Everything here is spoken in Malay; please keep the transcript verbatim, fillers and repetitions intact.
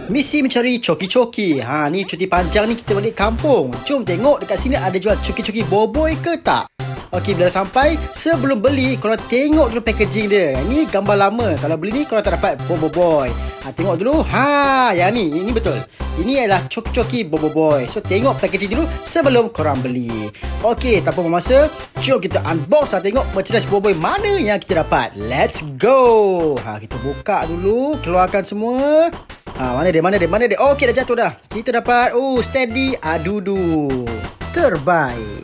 Misi mencari coki-coki. Ha, ni cuti panjang ni kita balik kampung. Jom tengok dekat sini ada jual coki-coki boboi ke tak. Okey, bila dah sampai, sebelum beli, korang tengok dulu packaging dia. Ini gambar lama. Kalau beli ni, korang tak dapat boboi. Ha, tengok dulu. Ha, yang ni. Ini betul. Ini adalah coki-coki boboi. So, tengok packaging dulu sebelum korang beli. Okey, tanpa memasa, jom kita unbox dan tengok merchandise boboi mana yang kita dapat. Let's go. Ha, kita buka dulu. Keluarkan semua. Ha, mana dia, mana dia, mana dia. Okey, dah jatuh dah. Kita dapat, oh, Steady Adudu. Terbaik.